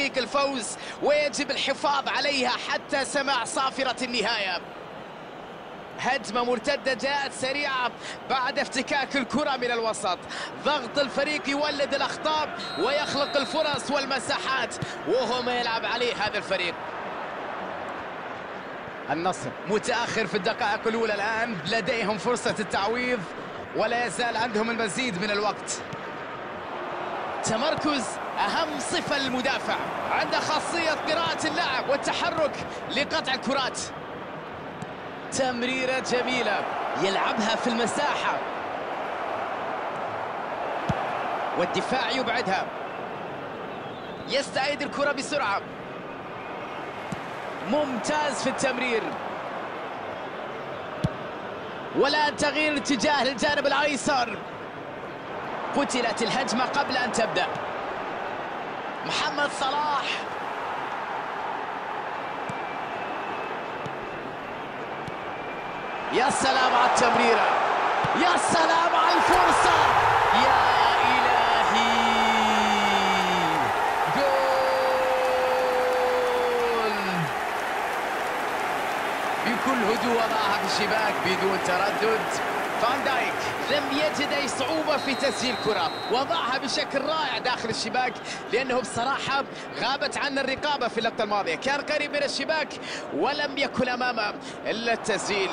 تحقيق الفوز، ويجب الحفاظ عليها حتى سماع صافرة النهاية. هجمة مرتدة جاءت سريعة بعد افتكاك الكرة من الوسط. ضغط الفريق يولد الأخطاء ويخلق الفرص والمساحات، وهو ما يلعب عليه هذا الفريق. النصر متأخر في الدقائق الأولى الآن، لديهم فرصة التعويض ولا يزال عندهم المزيد من الوقت. تمركز أهم صفة للمدافع، عنده خاصية قراءة اللعب والتحرك لقطع الكرات. تمريرة جميلة يلعبها في المساحة والدفاع يبعدها، يستعيد الكرة بسرعة. ممتاز في التمرير، والآن تغيير الاتجاه للجانب الأيسر. قتلت الهجمة قبل أن تبدأ. محمد صلاح، يا سلام على التمريرة، يا سلام على الفرصة، يا إلهي، جول بكل هدوء وضعها في الشباك بدون تردد. فان دايك لم يجد أي صعوبة في تسجيل كرة، وضعها بشكل رائع داخل الشباك، لأنه بصراحة غابت عنا الرقابة في اللقطة الماضية، كان قريب من الشباك ولم يكن أمامه إلا التسجيل.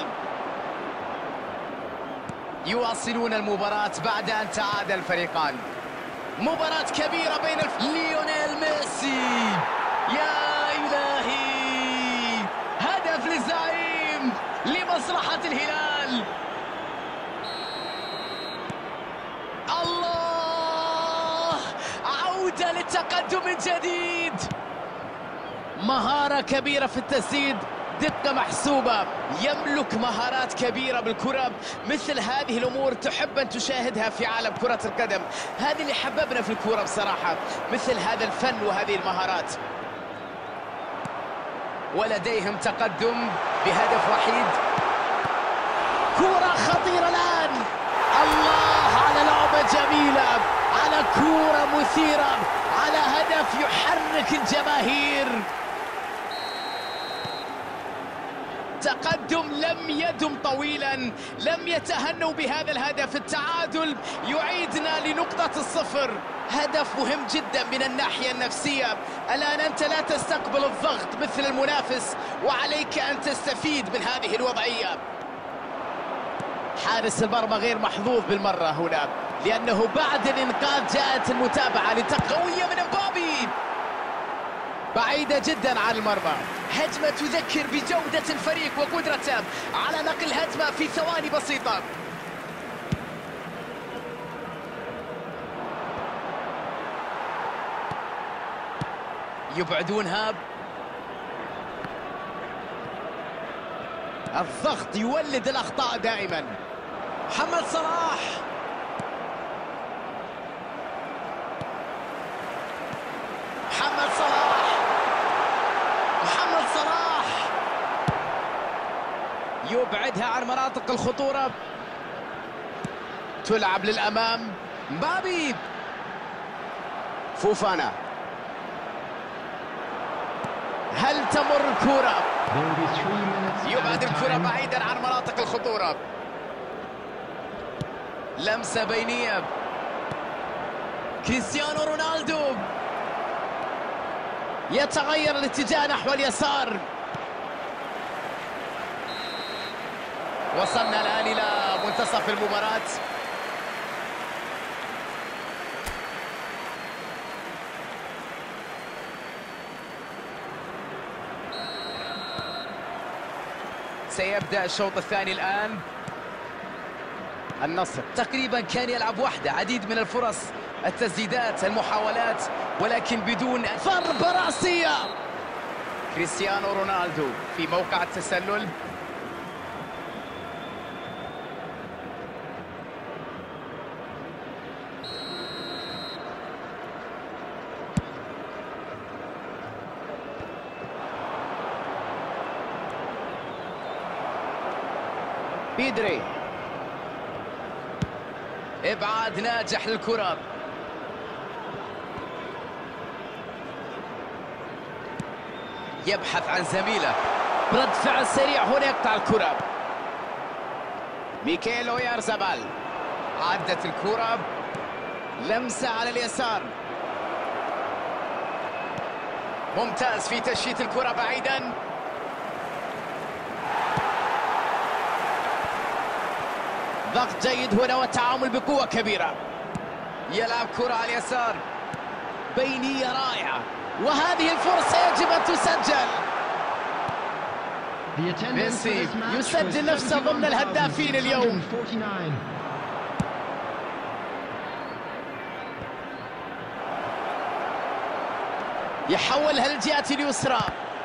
يواصلون المباراة بعد أن تعادل الفريقان. مباراة كبيرة بين ليونيل ميسي، يا إلهي، هدف للزعيم لمصلحة الهلال. الله، عودة للتقدم من جديد. مهارة كبيرة في التسديد، دقة محسوبة، يملك مهارات كبيرة بالكرة. مثل هذه الأمور تحب أن تشاهدها في عالم كرة القدم، هذه اللي حببنا في الكرة بصراحة، مثل هذا الفن وهذه المهارات. ولديهم تقدم بهدف وحيد. كرة خطيرة الآن، الله على لعبة جميلة، على كرة مثيرة، على هدف يحرك الجماهير. تقدم لم يدم طويلا، لم يتهنوا بهذا الهدف. التعادل يعيدنا لنقطة الصفر. هدف مهم جدا من الناحية النفسية. الآن أنت لا تستقبل الضغط مثل المنافس، وعليك أن تستفيد من هذه الوضعية. حارس المرمى غير محظوظ بالمرة هنا، لأنه بعد الإنقاذ جاءت المتابعة لتقوية من مبابي، بعيدة جدا عن المرمى. هجمة تذكر بجودة الفريق وقدرته على نقل هجمة في ثواني بسيطة. يبعدونها، الضغط يولد الأخطاء دائما. محمد صلاح، محمد صلاح، محمد صلاح يبعدها عن مناطق الخطورة. تلعب للأمام، مبابي، فوفانا، هل تمر الكرة؟ يبعد الكرة بعيدا عن مناطق الخطورة. لمسة بينية، كريستيانو رونالدو يتغير الاتجاه نحو اليسار. وصلنا الآن إلى منتصف المباراة. سيبدأ الشوط الثاني الآن. النصر تقريبا كان يلعب وحده، عديد من الفرص، التسديدات، المحاولات، ولكن بدون ضربة رأسية. كريستيانو رونالدو في موقع التسلل. بيدري، ابعاد ناجح للكرة. يبحث عن زميله، رد فعل سريع هنا يقطع الكرة. ميكيل اويارزابال، عدت الكرة، لمسة على اليسار، ممتاز في تشييت الكرة بعيدا. ضغط جيد هنا والتعامل بقوة كبيرة. يلعب كرة على اليسار، بينية رائعة، وهذه الفرصة يجب أن تسجل. ميسي يسجل نفسه ضمن الهدافين اليوم. يحولها للجهة اليسرى،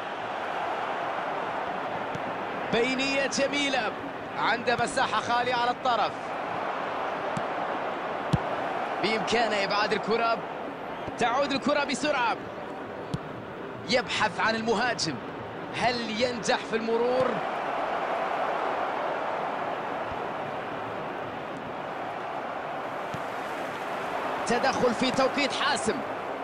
بينية جميلة، عنده مساحة خالية على الطرف، بإمكانه إبعاد الكرة، تعود الكرة بسرعة، يبحث عن المهاجم، هل ينجح في المرور؟ تدخل في توقيت حاسم،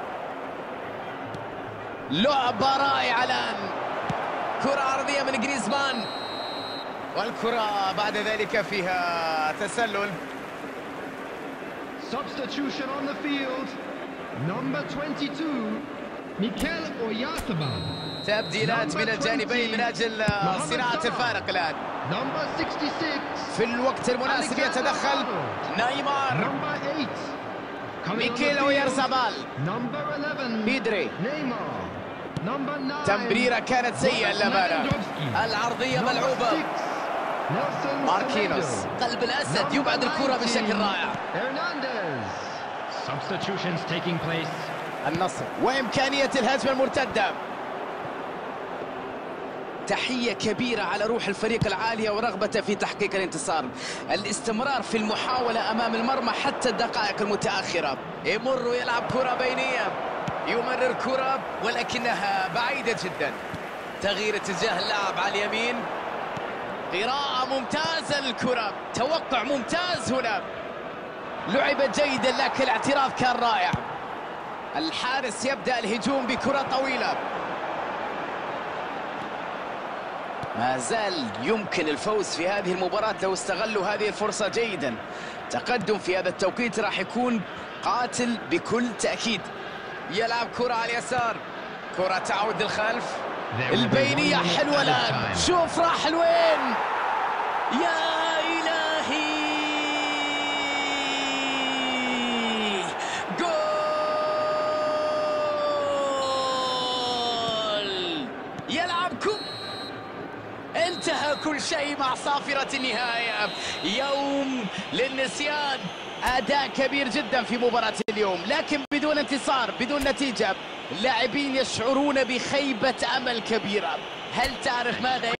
لعبة رائعة الآن، كرة عرضية من جريزمان، والكرة بعد ذلك فيها تسلل. Substitution on the field. Number 22, Mikel Oyarzabal. تبديلات من الجانبين من أجل صناعة الفارق الآن. Number 66, في الوقت المناسب يتدخل نيمار. Number 8, ميكيل اويارزابال. Number 11, بيدري. Neymar. Number 9, تمريرة كانت سيئة للأمانة، العرضية ملعوبة. ماركينوس قلب الأسد يبعد الكرة بشكل رائع. Substitutions taking place. النصر وإمكانية الهجمة المرتدة. تحية كبيرة على روح الفريق العالية ورغبته في تحقيق الانتصار، الاستمرار في المحاولة أمام المرمى حتى الدقائق المتأخرة. يمر ويلعب كرة بينية، يمرر كرة ولكنها بعيدة جدا. تغيير اتجاه اللاعب على اليمين، قراءة ممتازة للكرة، توقع ممتاز هنا، لعبت جيدا لكن الاعتراض كان رائع. الحارس يبدأ الهجوم بكرة طويلة، ما زال يمكن الفوز في هذه المباراة لو استغلوا هذه الفرصة جيدا. تقدم في هذا التوقيت راح يكون قاتل بكل تأكيد. يلعب كرة على اليسار، كرة تعود للخلف، البينية حلوة الآن، شوف راح لوين، يا إلهي، جول. يلعب انتهى كل شيء مع صافرة النهاية، يوم للنسيان. أداء كبير جدا في مباراة اليوم، لكن بدون انتصار، بدون نتيجة. اللاعبين يشعرون بخيبة أمل كبيرة. هل تعرف ماذا